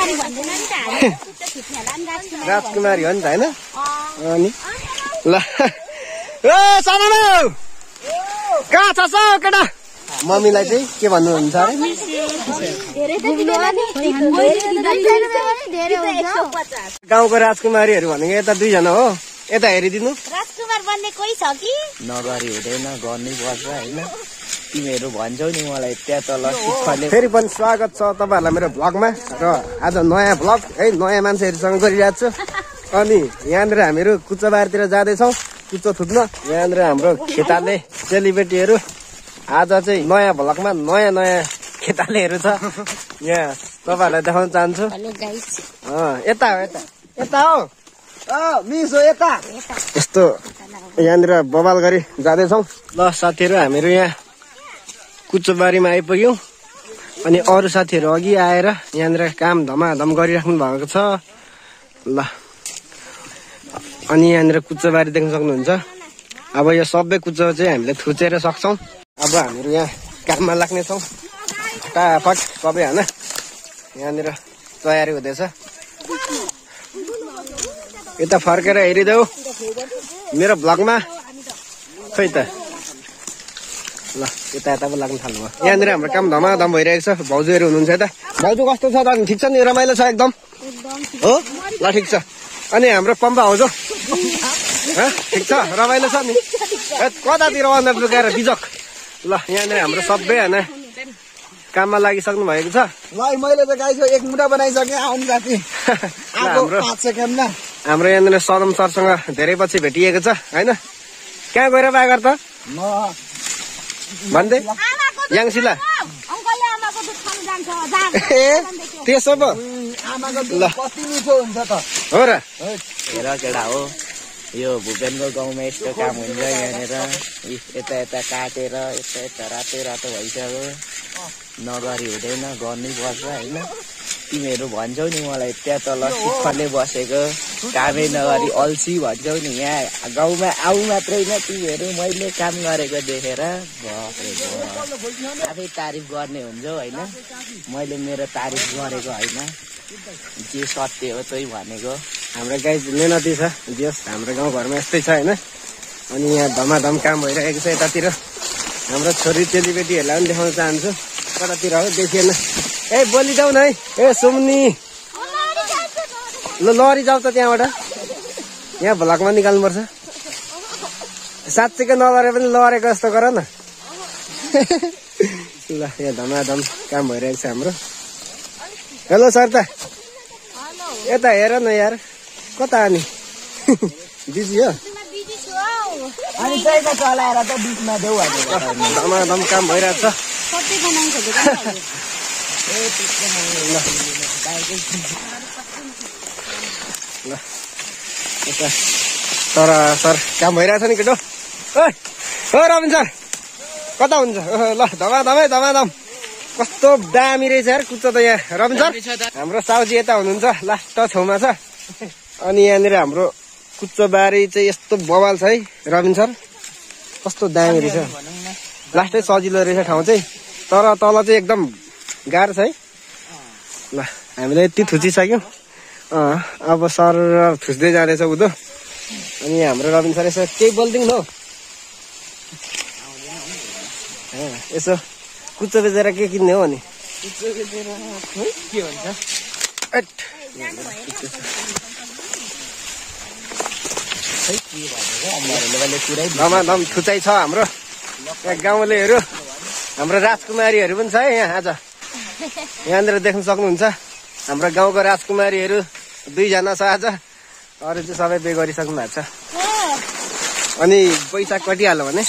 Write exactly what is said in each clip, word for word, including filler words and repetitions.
राजकुमारी हो नि त होइन अनि ल ए सानो कहाँ छ केटा मम्मीलाई चाहिँ के भन्नुहुन्छ अरे गाउँको राजकुमारीहरू भनेको यता दुईजना हो यता हेरिदिनु राजकुमार बन्ने कोही छ कि नगरी हुँदैन गर्नै पर्छ होइन तिमीहरू भन्छौ नि मलाई त्यहाँ तल फेरि पनि स्वागत छ तपाईँहरूलाई मेरो भ्लगमा र आज नयाँ भ्लग है नयाँ मान्छेहरूसँग गरिरहेको छु अनि यहाँनिर हामीहरू कुचोबारतिर जाँदैछौँ कुचो थुक्न यहाँनिर हाम्रो खेताले चेलीबेटीहरू आज चाहिँ नयाँ भ्लगमा नयाँ नयाँ खेतालेहरू छ यहाँ तपाईँहरूलाई देखाउन चाहन्छु यता हो यता यता हो मिस हो यता यस्तो यहाँनिर बवाल गरी जाँदैछौँ ल साथीहरू हामीहरू यहाँ कुचोबारीमा आइपुग्यौँ अनि अरू साथीहरू अघि आएर यहाँनिर काम धमाधम गरिराख्नु भएको छ ल अनि यहाँनिर कुचोबारी देख्न सक्नुहुन्छ अब यो सबै कुचो चाहिँ हामीले थुचेर सक्छौँ अब हामीहरू यहाँ काममा लाग्नेछौँ फटाफट सबै होइन यहाँनिर तयारी हुँदैछ यता फर्केर हेरिदेऊ मेरो भ्लगमा खै त ल यता यता पो लाग्नु थाल्नु भयो यहाँनिर हाम्रो काम धमाधम भइरहेको छ भाउजूहरू हुनुहुन्छ यता भाउजू कस्तो छ त ठिक छ नि रमाइलो छ एकदम हो ल ठिक छ अनि हाम्रो पम्पा भाउजू ठिक छ रमाइलो छ नि कतातिर अन्डर लुकाएर बिजक ल यहाँनिर हाम्रो सबै होइन काममा लागिसक्नु भएको छ ल मैले त गाईको एक मुठा बनाइसकेँ आउनु साथी हाम्रो यहाँनिर सदम सरसँग धेरै पछि भेटिएको छ होइन कहाँ गएर बागर त भन्दै याङसिला ए त्यसो पो ल हो र हेर केटा हो यो भुपेनको गाउँमा यस्तो काम हुन्छ यहाँनिर यता यता काटेर यता यता रातो रातो भइसक्यो नगरी हुँदैन गर्नै पर्छ होइन तिमीहरू भन्छौ नि मलाई त्यहाँ तल सुखले बसेको कामै नगरी अल्छी भन्छौ नि यहाँ गाउँमा आऊ मात्रै न तिमीहरू मैले काम गरेको देखेर आफै तारिफ गर्ने हुन्छौ होइन मैले मेरो तारिफ गरेको होइन जे सत्य हो त्यही भनेको हाम्रो गाई मेहनती छ जस हाम्रो गाउँघरमा यस्तै छ होइन अनि यहाँ धमाधम काम भइरहेको छ यतातिर हाम्रो छोरी चेलीबेटीहरूलाई पनि देखाउन चाहन्छु कतातिर हो देखिएन ए बोली जाऊ न है ए सुम्नी ल लहरी जाऊ त त्यहाँबाट यहाँ भ्लगमा निकाल्नुपर्छ साँच्चीकै नलरे पनि लहरेको जस्तो गर न ल यहाँ धमाधम काम भइरहेको छ हाम्रो हेलो सर त यता हेर न यार कता अनि बिजी हो अनि त्यही त चलाएर त बिचमा देऊ धमाधम काम भइरहेको छ ल यता तर सर काम भइरहेको छ नि केटो ओ रबिन सर कता हुन्छ ल धमाधमै धमाधम कस्तो दामी रहेछ यार कुच्चो त यहाँ रबिन सर हाम्रो साउजी यता हुनुहुन्छ लास्ट छेउमा छ अनि यहाँनिर हाम्रो कुच्चोबारी चाहिँ यस्तो बवाल छ है रबिन सर कस्तो दामी रहेछ लास्टै सजिलो रहेछ ठाउँ चाहिँ तर तल चाहिँ एकदम गाह्रो छ है ल हामीले यति थुचिसक्यौँ अब सर थुच्दै जाँदैछ उदो अनि हाम्रो रबिन सर यसो केही बोलिदिउँ न हौ यसो कुच्चो बेचेर के किन्ने हो अनि के भन्छ धमाधम थुचाइ छ हाम्रो गाउँलेहरू हाम्रो राजकुमारीहरू पनि छ है यहाँ आज यहाँनिर देख्न सक्नुहुन्छ हाम्रो गाउँको राजकुमारीहरू दुईजना छ आज अरू चाहिँ सबै बे गरिसक्नु भएको छ अनि पैसा कटिहाल्यो भने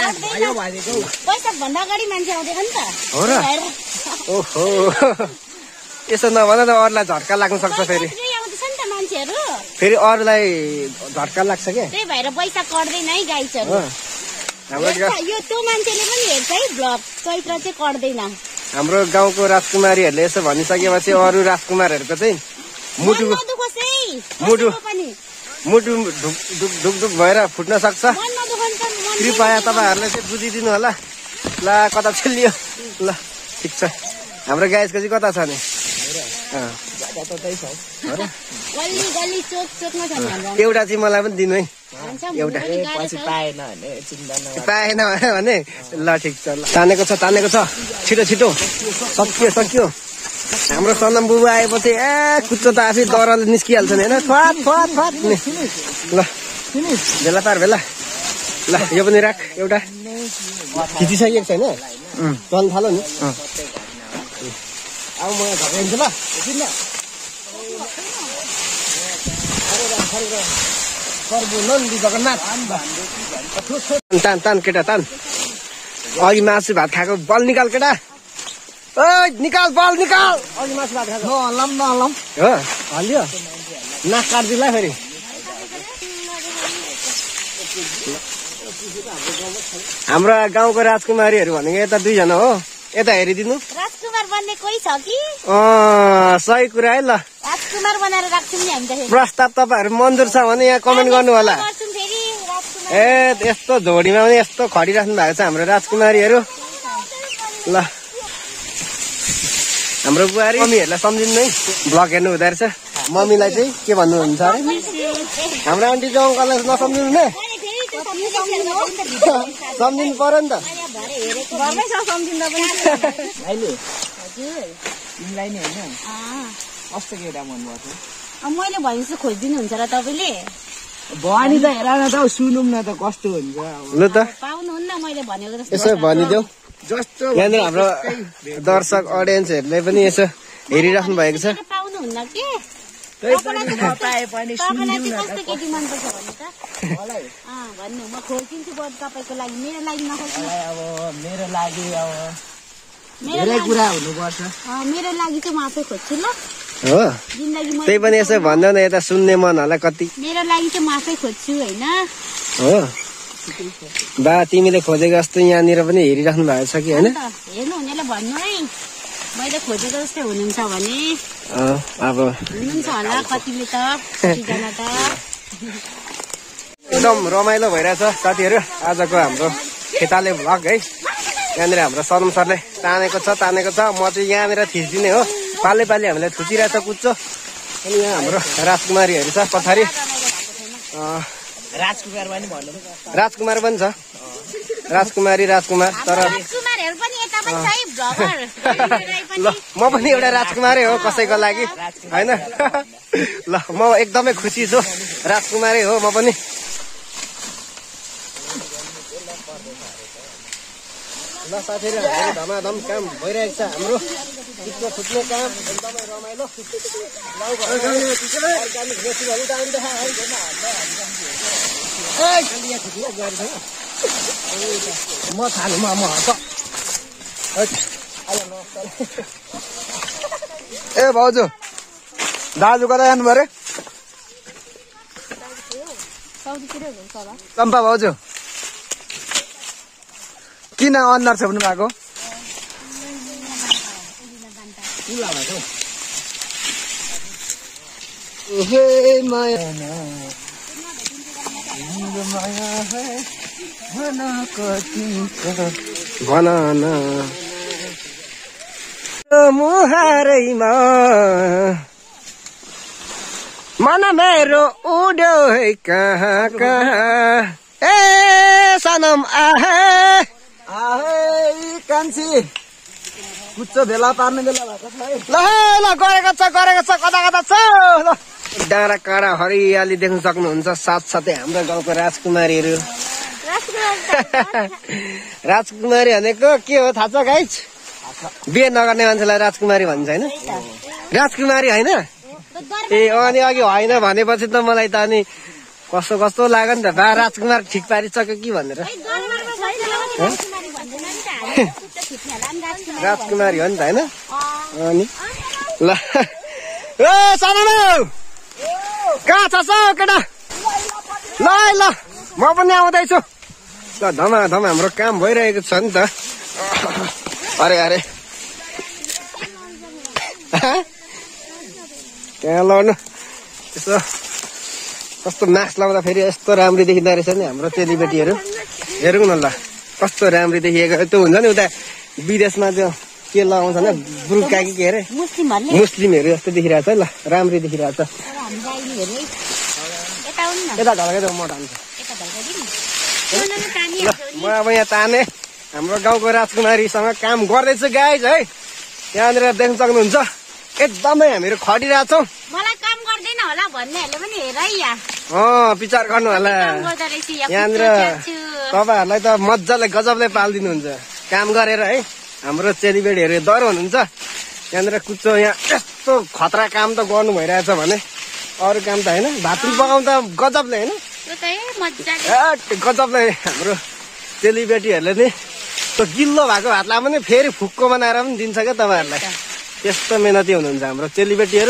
हो र ओहो यसो नभन त अरूलाई झट्का लाग्न सक्छ फेरि फेरि अरूलाई झट्का लाग्छ क्या त्यही भएर पैसा कट्दैन है गाइसहरू यो त्यो मान्छेले पनि हेर्छ है भ्लग चैत्र चाहिँ कट्दैन हाम्रो गाउँको राजकुमारीहरूले यसो भनिसकेपछि अरू राजकुमारहरूको चाहिँ मुटु मुटु मुटु ढुक ढुक ढुक भएर फुट्न सक्छ कृपया तपाईँहरूले चाहिँ बुझिदिनु होला ल कता चलियो ल ठिक छ हाम्रो गाइसको चाहिँ कता छ नि कतै छ गल्ली गल्ली चोक चोकमा छ हाम्रो एउटा चाहिँ मलाई पनि दिनु है एउटा पछि पाएन भने चिन्ता नगर पाएन भने ल ठिक छ ल तानेको छ तानेको छ छिटो छिटो सकियो सकियो हाम्रो सनम बुबा आएपछि ए कुच्चो त आफै दरले निस्किहाल्छ नि होइन थ्वात थ्वात थ्वात ल भेला पार भेला ल यो पनि राख एउटा खिचिसकेको छैन चल्नु थाल्यो नि अब म झकाइदिन्छु ल जगन्नाथ तान तान केटा तान अघि मासु भात खाएको बल निकाल केटा ओ निकाल बल निकाल अघि मासु भात खाएको नहल्लाम नहल्लाम हो हल्लियो नाक काट्दिला फेरि हाम्रो गाउँको राजकुमारीहरू भनेको यता दुईजना हो यता हेरिदिनु राजकुमार बन्ने कोही छ कि अँ सही कुरा है ल राजकुमार बनाएर राख्छौँ नि हामी त फेरि प्रस्ताव तपाईँहरू मन्जुर छ भने यहाँ कमेन्ट गर्नु होला गर्छौँ फेरि राजकुमार ए यस्तो झोडीमा पनि यस्तो खटिराख्नु भएको छ हाम्रो राजकुमारीहरू ल हाम्रो बुहारी मम्मीहरूलाई सम्झिनु है ब्लग हेर्नु हुँदो रहेछ मम्मीलाई चाहिँ के भन्नुहुन्छ अरे हाम्रो आन्टी चाहिँ अङ्कललाई नसम्झिनु ने सम्झिनु पर्यो नि त घरमै छ सम्झिँदा पनि अहिले तिमीलाई नि होइन कस्तो केटा मनपर्छ अब मैले भनेपछि खोजिदिनुहुन्छ र तपाईँले भनी त हेर न त सुनौँ न त कस्तो हुन्छ लु त पाउनुहुन्न मैले भनेको जस्तो यसो भनिदेऊ जस्तो यहाँनिर हाम्रो दर्शक अडियन्सहरूले पनि यसो हेरिराख्नु भएको छ पाउनुहुन्न के नपाए पनि तपाईँलाई चाहिँ कस्तो केटी मनपर्छ भन्नु त भन्नु म खोजिदिन्छु बरु तपाईँको लागि मेरो लागि नखोज्नु अब मेरो लागि अब मेरो धेरै कुरा हुनुपर्छ मेरो लागि चाहिँ म आफै खोज्छु ल हो जिन्दगी म त्यही पनि यसो भन्दैन यता सुन्ने मन होला कति मेरो लागि चाहिँ म आफै खोज्छु होइन हो बा तिमीले खोजेको जस्तो यहाँनिर पनि हेरिराख्नु भएको छ कि होइन हेर्नु हुनेले भन्नु है मैले खोजेको जस्तै हुनुहुन्छ भने अब हुनुहुन्छ होला कतिले त कतिजना त एकदम रमाइलो भइरहेछ साथीहरू आजको हाम्रो खेताले भ्लग है यहाँनिर हाम्रो सनम सरले तानेको छ तानेको छ म चाहिँ यहाँनिर थिचिदिने हो पाले पाले हामीलाई थुचिरहेछ कुच्चो अनि यहाँ हाम्रो राजकुमारीहरू छ पछाडि राजकुमार पनि भन्नु राजकुमार पनि छ राजकुमारी राजकुमार तर राजकुमारहरू पनि यता पनि छ है भ्लगर ल म पनि एउटा राजकुमारै हो कसैको लागि होइन ल म एकदमै खुसी छु राजकुमारै हो म पनि ल साथीहरू हाम्रो धमाधम काम भइरहेको छ हाम्रो चित्तो फुट्ने काम एकदमै रमाइलो म थाल्नु म हट ए भाउजू दाजु कता जानु पऱ्यो चम्पा भाउजू किन अनुहार छेप्नु भएको भन न मुहारैमा मन मेरो उड्यो है कहाँ कहाँ ए सनम आहे आहे कान्छी कुच्चो भेला पार्ने बेला भएको छ है ल ल गरेको छ गरेको छ कता कता छ ल डाँडा काँडा हरियाली देख्न सक्नुहुन्छ साथसाथै हाम्रो गाउँको राजकुमारीहरू राजकुमारी भनेको के हो थाहा छ गाइज बिहे नगर्ने मान्छेलाई राजकुमारी भन्छ होइन राजकुमारी होइन ए अनि अघि होइन भनेपछि त मलाई त अनि कस्तो कस्तो लाग्यो नि त बा राजकुमार ठिक पारिसक्यो कि भनेर राजकुमारी हो नि त होइन अनि ल ए सनम कहाँ छ केटा ल ल म पनि आउँदैछु ल धमा धम हाम्रो काम भइरहेको छ नि त अरे अरे त्यहाँ लड्नु यसो कस्तो मास्क लाउँदा फेरि यस्तो राम्री देखिँदो रहेछ नि हाम्रो चेलीबेटीहरू हेरौँ न ल कस्तो राम्री देखिएको त्यो हुन्छ नि उता विदेशमा त्यो के लगाउँछ भने बुर्का कि के अरे मुस्लिमहरूले मुस्लिमहरू जस्तो देखिरहेको छ है। ल राम्रै देखिरहेको छ। हामी गाईहरू है यता आउनु न यता ढल्कै म तान्छु। यता ढल्काइदिनु न तानिहाल्छ म अब यहाँ ताने हाम्रो गाउँको राजकुमारीसँग काम गर्दैछु गाइज है। यहाँनिर देख्न सक्नुहुन्छ एकदमै हामीहरू खटिरहेछौँ। मलाई काम गर्दैन होला भन्नेहरूले पनि हेर है यहाँ अँ विचार गर्नु होला। काम गर्दो रहेछ यहाँ यहाँनिर तपाईँहरूलाई त मजाले गजबले पालिदिनुहुन्छ काम गरेर है। हाम्रो चेलीबेटीहरू डर हुनुहुन्छ यहाँनिर कुच्चो यहाँ यस्तो खतरा काम त गर्नु भइरहेछ भने अरू काम त होइन। भात पनि पकाउनु त गजबले होइन त्यो त ए मजाले गजबले हाम्रो चेलीबेटीहरूले नि त्यो गिल्लो भएको भातलाई पनि फेरि फुक्को बनाएर पनि दिन्छ क्या तपाईँहरूलाई। त्यस्तो मेहनती हुनुहुन्छ हाम्रो चेलीबेटीहरू।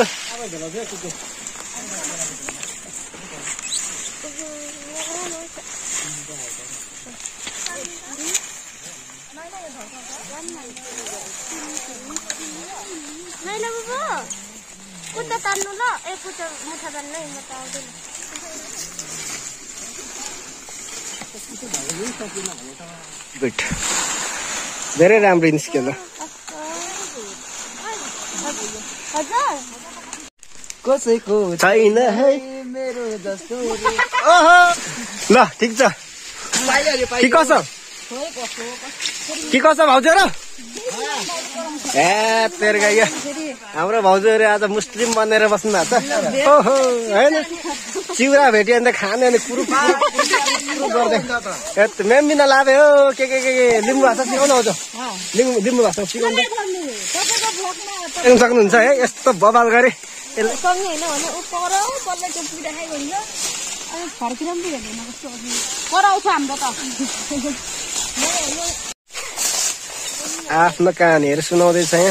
कुद्दा तान्नु ल ए कुद्दा मुठा तान्नु म त आउँदैन गुड धेरै राम्रो निस्क्यो ल। हजुर कसैको छैन है मेरो जस्तो ओहो ल ठिक छ के कसो के कसो भाउजू र ए तेरो गाई हाम्रो भाउजूहरू आज मुस्लिम बनेर बस्नु भएको छ। ओहो होइन चिउरा भेट्यो भने त खाने अनि कुरु गर्दै मेम्बिना लाभे हो के के के लिम्बू भाषा सिकाउनु आउँछ लिम्बू लिम्बू भाषा सिकाउनु सक्नुहुन्छ है। यस्तो बबाल गरे आफ्नो कहानीहरू सुनाउँदैछ यहाँ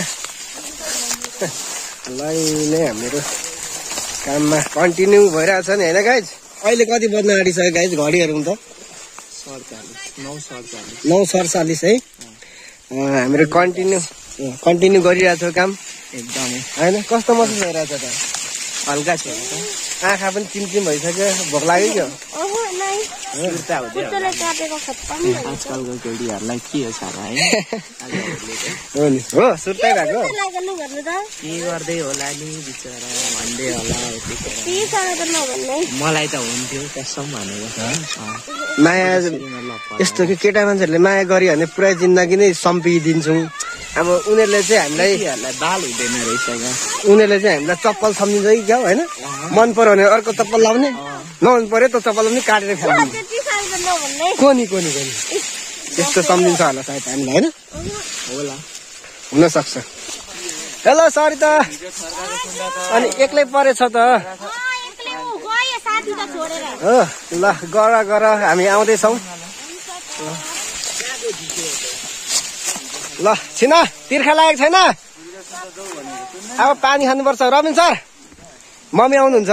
ल नै हामीहरू काममा कन्टिन्यू भइरहेछ नि होइन गाइज। अहिले कति बज्न आँटिसक्यो गाइज घडीहरू त नौ सडचालिस है। हामीहरू कन्टिन्यू कन्टिन्यू गरिरहेछौँ काम एकदमै होइन। कस्तो महसुस भइरहेछ त हल्का छ आँखा पनि चिमचिम भइसक्यो भोक लाग्यो क्या सुर्ता हुँदै आजकलको केटीहरूलाई के हो सारा है हो नि हो सुर्तै भएको के गर्दै होला नि बिचरा भन्दै होला यतिखेर मलाई त हुन्थ्यो कसम भनेको माया यस्तो कि केटा मान्छेहरूले माया गर्यो भने पुरै जिन्दगी नै सम्पिदिन्छौँ। अब उनीहरूले चाहिँ हामीलाई बाल हुँदैन रहेछ उनीहरूले चाहिँ हामीलाई चप्पल सम्झिन्छ कि क्या होइन। मन पर्यो भने अर्को चप्पल लाउने नमन पर्यो त चप्पल पनि काटेर फ्याल्दिन्छ कोनी कोनी कोनी त्यस्तो सम्झिन्छ होला सायद हामीलाई होइन होला हुनसक्छ। हेलो सरी त अनि एक्लै परेछ त हो ल गर गर हामी आउँदैछौँ ल छिना तिर्खा लागेको छैन अब पानी खानुपर्छ। रबिन सर मम्मी आउनुहुन्छ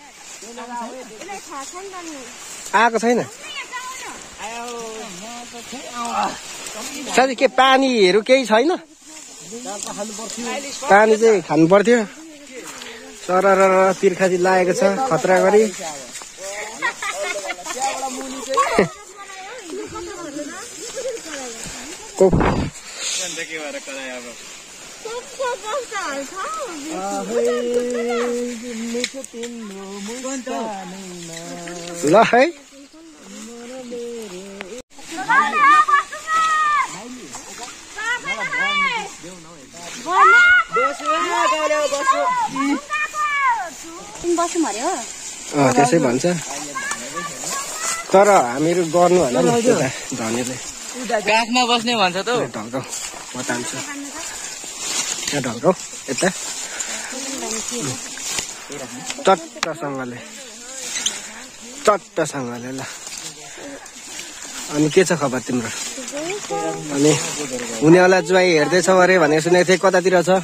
आएको छैन साथी के पानीहरू केही छैन पानी चाहिँ खानु पर्थ्यो। सर तिर्खा चाहिँ लागेको छ खतरा गरी ल है त्यसै भन्छ तर हामीहरू गर्नु होला नि धनीले गाछमा बस्ने भन्छ त ढल्काउ म तान्छु यहाँ ढल्काउ यता चट्टसँगले चट्टसँगले ल। अनि के छ खबर तिम्रो? अनि हुनेवाला ज्वाइँ हेर्दैछौ अरे भनेको सुनेको थिएँ कतातिर छ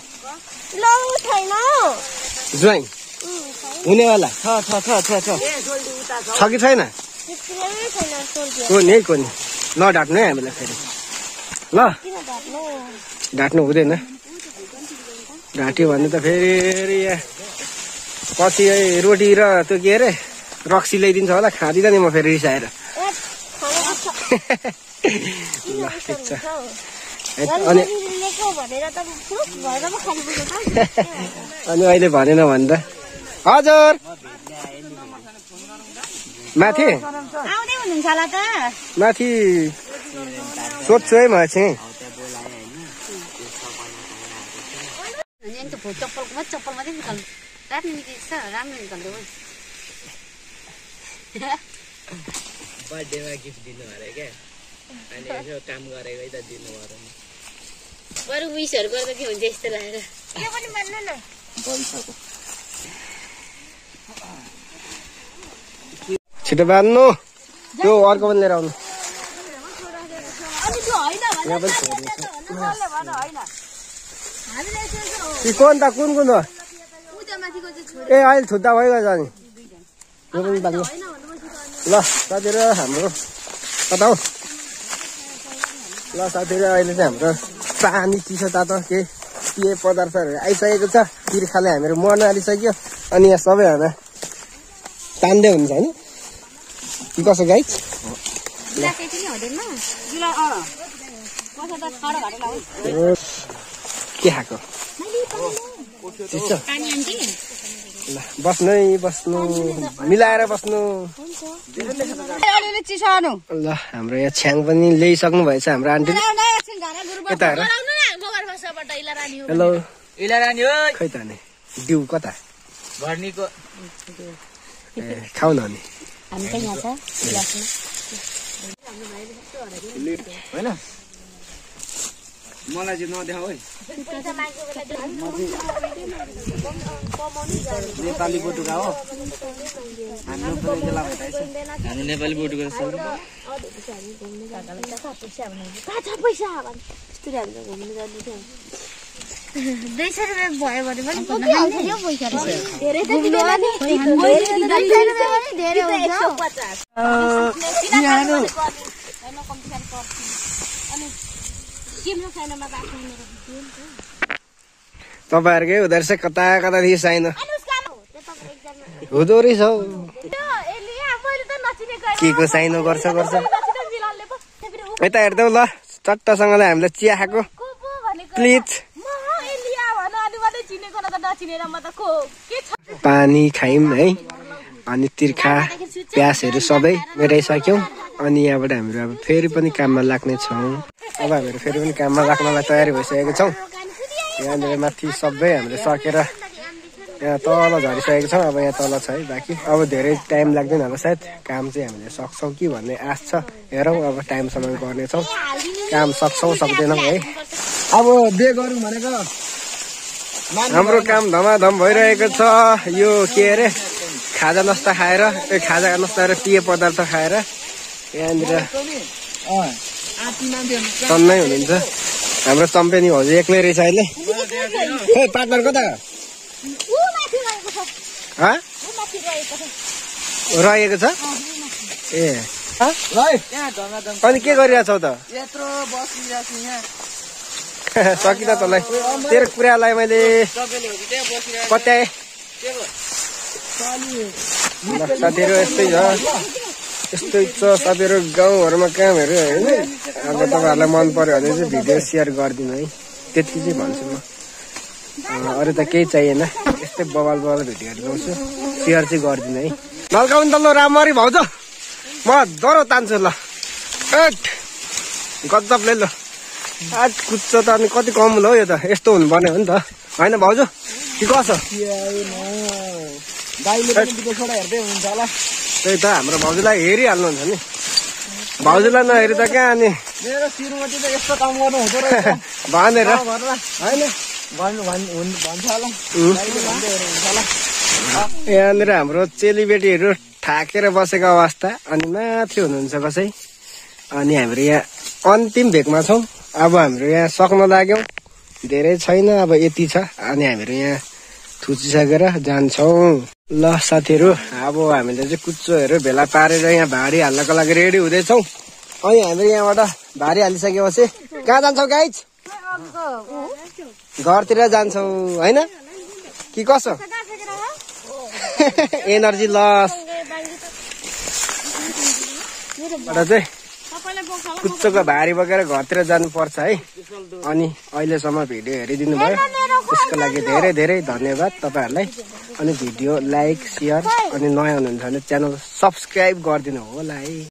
ज्वाइँ हुनेवाला छ छ छ छ छ छ कि छैन कोनी है कोनी नढाट्नु है हामीलाई फेरि ल ढाट्नु हुँदैन ढाट्यो भने त फेरि पछि रोटी र त्यो के अरे रक्सी ल्याइदिन्छ होला खाँदिनँ नि म फेरि रिसाएर ल ठिक छ अनि अनि अहिले भनेन भने त हजुर माथि आउँदै हुनुहुन्छ होला त माथि सोध्छु है म चाहिँ चप्पलको चप्पल मात्रै निकाल्नु राम्रो निकाल्छ राम्रो निकाल्नु बर्थडेमा गिफ्ट दिनु अरे क्या अनि यसो काम गरेकै त दिनु भएन बरु विसहरू गर्दा के हुन्छ यस्तो लागेर के पनि मान्नु न छिटो बाँध्नु त्यो अर्को पनि लिएर आउनु कुन त कुन कुन हो ए अहिले छुट्टा भइगयो नि यो पनि बाँध्नु ल साथीहरू हाम्रो कता हो ल साथीहरू अहिले चाहिँ हाम्रो पानी चिसो तातो केही पेय पदार्थहरू आइसकेको छ तिर्खाले हामीहरू मर्न आलिसक्यो अनि यहाँ सबैजना तान्दै हुन्छ होइन कि कसो गाई के खाएको ल बस्नु है बस्नु मिलाएर बस्नु ल हाम्रो यहाँ छ्याङ पनि ल्याइसक्नु भएछ हाम्रो आन्टीले यता हेर हेलो इलारानी हो खै त नि डिउ कता भर्नीको ए खाउ न अनि होइन मलाई चाहिँ नदेखाऊ है नेपाली बोटुका हो हाम्रो पनि बेला भइरहेछ हाम्रो नेपाली बोटुको दुई सय रुपियाँ भयो भने पनि धेरै तपाईँहरूकै हुँदो रहेछ कता कतादेखि साइनो हुँदो रहेछ हौ के को साइनो गर्छ गर्छ यता हेर्दै ल चट्टसँगले हामीले चिया खाएको प्लिज पानी खायौँ है अनि तिर्खा प्याजहरू सबै मेटाइसक्यौँ अनि यहाँबाट हामीहरू अब फेरि पनि काममा लाग्ने छौँ अब हामीहरू फेरि पनि काममा लाग्नलाई तयारी भइसकेको छौँ यहाँनिर माथि सबै हामीले सकेर यहाँ तल झरिसकेको छौँ अब यहाँ तल छ है बाँकी अब धेरै टाइम लाग्दैन होला सायद काम चाहिँ हामीले सक्छौँ कि भन्ने आश छ हेरौँ अब टाइमसम्म गर्नेछौँ काम सक्छौँ सक्दैनौँ है अब बे गरौँ भनेको हाम्रो काम धमाधम भइरहेको छ यो के अरे खाजा नास्ता खाएर ए खाजा नास्ता र पेय पदार्थ खाएर यहाँनिर सन्नै हुनुहुन्छ हाम्रो चम्पेनी हजुर एक्लै रहेछ अहिले खै पार्टनर कता रहेको छ ए अनि के गरिरहेछौ त सकि त तँलाई तेरो कुरालाई मैले पत्याएँ साथीहरू यस्तै छ यस्तै छ साथीहरू गाउँहरूमा कामहरू होइन अब तपाईँहरूलाई मन पर्यो भने चाहिँ भिडियो सेयर गरिदिनु है त्यति चाहिँ भन्छु म अरू त केही चाहिएन यस्तै बबाल बबाल भिडियोहरू ल्याउँछु सेयर चाहिँ गरिदिनु है नल्काउनु त ल राम्ररी भाउज म डह्रो तान्छु ल एट गजबले ल आज कुच्च त अनि कति कम ल यो त यस्तो हुनुपर्ने हो नि त होइन भाउजू कि कसो त्यही त हाम्रो भाउजूलाई हेरिहाल्नुहुन्छ नि भाउजूलाई नहेरी त कहाँ अनि मेरो श्रीमती त यस्तो काम गर्नु हुँदो रहेछ भनेर होइन भन्छ होला यहाँनिर हाम्रो चेलीबेटीहरू थाकेर बसेको अवस्था अनि माथि हुनुहुन्छ कसै अनि हाम्रो यहाँ अन्तिम भेगमा छौँ अब हाम्रो यहाँ सक्न लाग्यौँ धेरै छैन अब यति छ अनि हामीहरू यहाँ थुचिसकेर जान्छौँ ल साथीहरू अब हामीले चाहिँ कुच्चोहरू भेला पारेर यहाँ भारी हाल्नको लागि रेडी हुँदैछौँ अनि हामीले यहाँबाट भारी हालिसकेपछि कहाँ जान्छौँ गाइज घरतिर जान्छौँ होइन कि कसो एनर्जी लस चाहिँ कुच्चोको भारी बोकेर घरतिर जानुपर्छ है अनि अहिलेसम्म भिडियो हेरिदिनु भयो त्यसको लागि धेरै धेरै धन्यवाद तपाईँहरूलाई। अनि भिडियो लाइक सेयर अनि नयाँ हुनुहुन्छ भने च्यानल सब्सक्राइब गरिदिनु होला है।